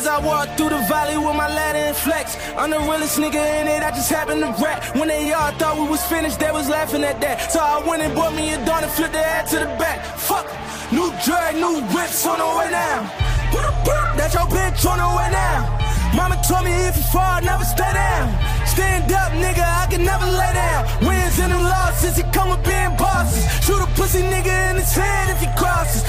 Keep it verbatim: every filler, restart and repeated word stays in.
As I walk through the valley with my ladder and flex, I'm the realest nigga in it, I just happen to rap. When they all thought we was finished, they was laughing at that. So I went and bought me a dawn and flipped the hat to the back. Fuck, new drag, new whips on the way down. That's your bitch on the way down. Mama told me if you fall, never stay down. Stand up, nigga, I can never lay down. Wins and them losses, he come with being bosses. Shoot a pussy nigga in his head if he crosses.